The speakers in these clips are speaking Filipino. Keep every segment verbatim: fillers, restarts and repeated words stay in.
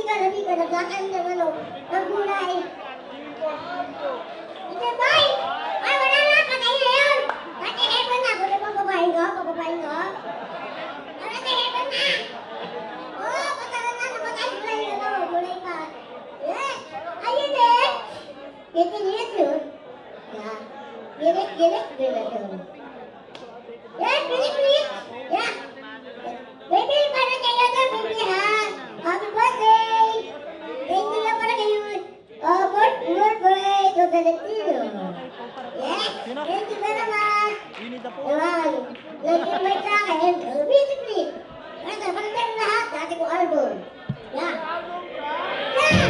ka, labi ka, naglakan ng ano, ng gulay. Ito, boy! Ay, wala na, patay na yun! Patay heaven na, kung naman babaeng ko, pababaeng ko. Patay heaven na! Oh, patay na, napatay gulay na no, gulay pa. Yes! Ayun eh! Gitinit yun. Yeah. Gilit, gilit, gilit yun. Yes, gilit, gilit! Yeah! Baby, para kayo na, baby ha! Happy birthday! Thank you lang para kayo. Oh, good, good birthday to Valentino. Yes, thank you very much. Naman, nag-invite sa akin, basically. Ano, para kayo lahat, dati ko album. Yeah. Yeah!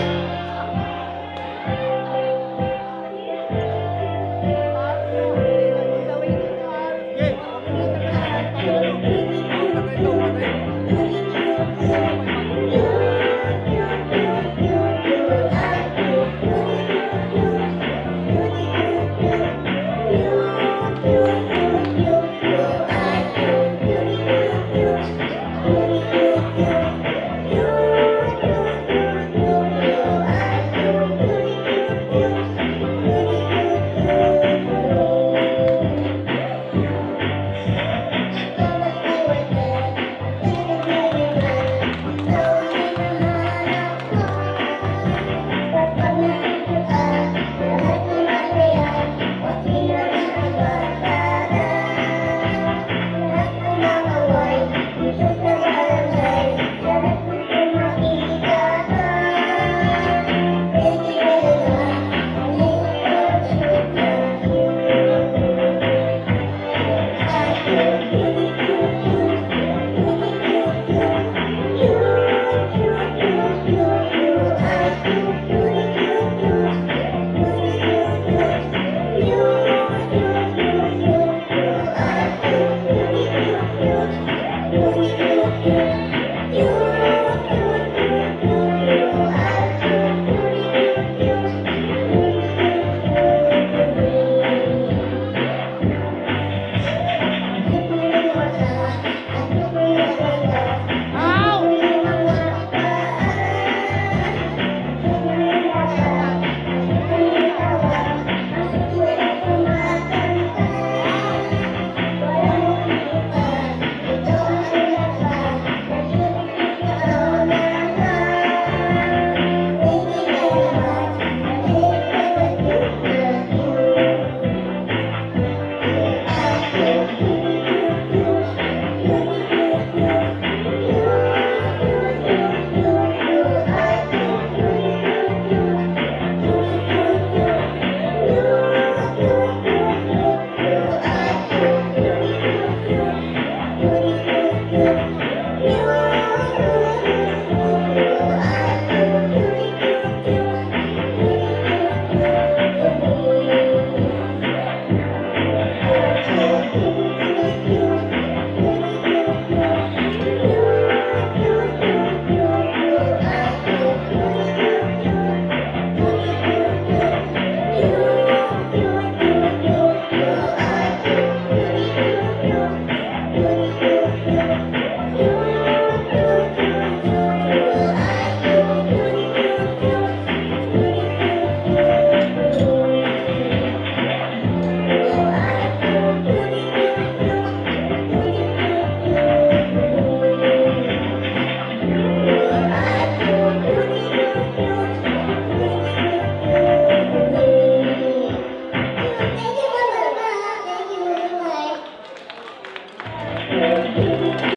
Thank you.